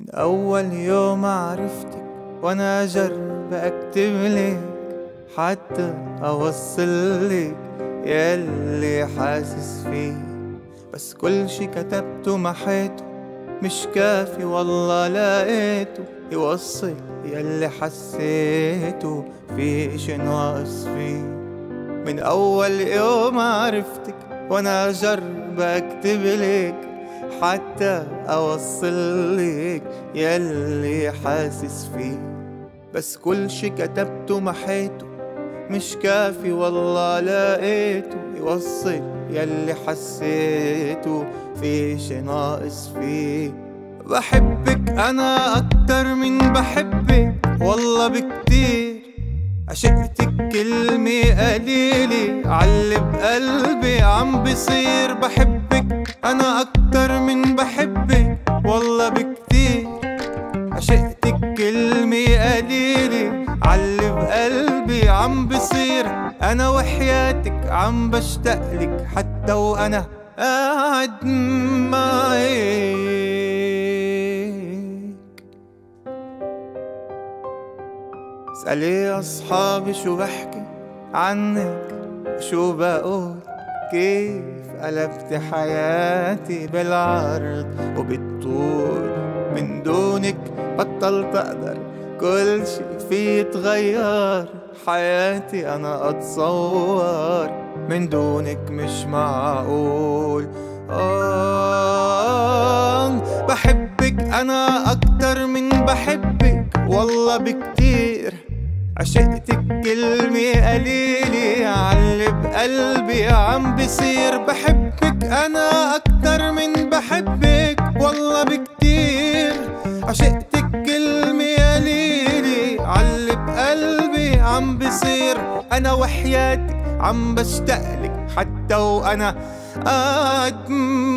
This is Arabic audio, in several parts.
من أول يوم عرفتك وأنا أجرب أكتب لك حتى أوصل لك يلي حاسس فيه، بس كل شي كتبته محيته مش كافي والله لقيته يوصل يلي حسيته، في إشي ناقص فيه. من أول يوم عرفتك وأنا أجرب أكتب لك حتى أوصل لك يلي حاسس فيه، بس كل شي كتبته محيته مش كافي والله لقيته يوصل يلي حسيته، في شي ناقص فيه. بحبك أنا أكتر من بحبك والله بكتير، عشقتك كلمة قليلة عاللي بقلبي عم بصير. بحبك أنا أكتر من بحبك والله بكتير، عشقتك كلمة قليلة عاللي بقلبي عم بصير. أنا وحياتك عم بشتاقلك حتى وأنا قاعد معك. اسألي أصحابي شو بحكي عنك شو بقول، كيف قلبت حياتي بالعرض وبالطول. من دونك بطلت أقدر، كل شي في يتغير، حياتي أنا أتصور من دونك مش معقول. بحبك أنا أكتر من بحبك والله بكتير، عشقتك كلمة قليلة عاللي بقلبي عم بصير. بحبك أنا أكتر من بحبك والله بكتير، عشقتك كلمة قليلة عاللي بقلبي عم بصير. أنا وحياتك عم بشتاقلك حتى وأنا قاعد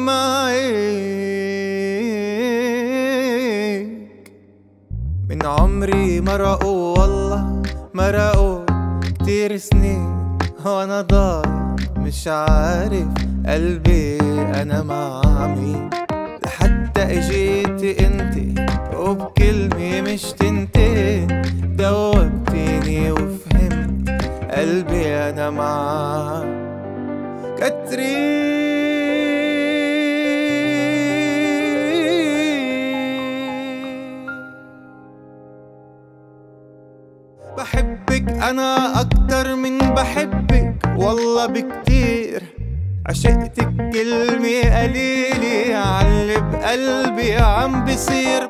معك. من عمري مرقوا والله مرقوا كتير سنين وانا ضايع مش عارف قلبي انا مع مين، لحتى اجيتي انتي وبكلمة مش تنتين دوبتيني وفهمت قلبي انا مع كاترين. بحبك أنا أكتر من بحبك والله بكتير، عشقتك كلمة قليلة عاللي بقلبي عم بصير.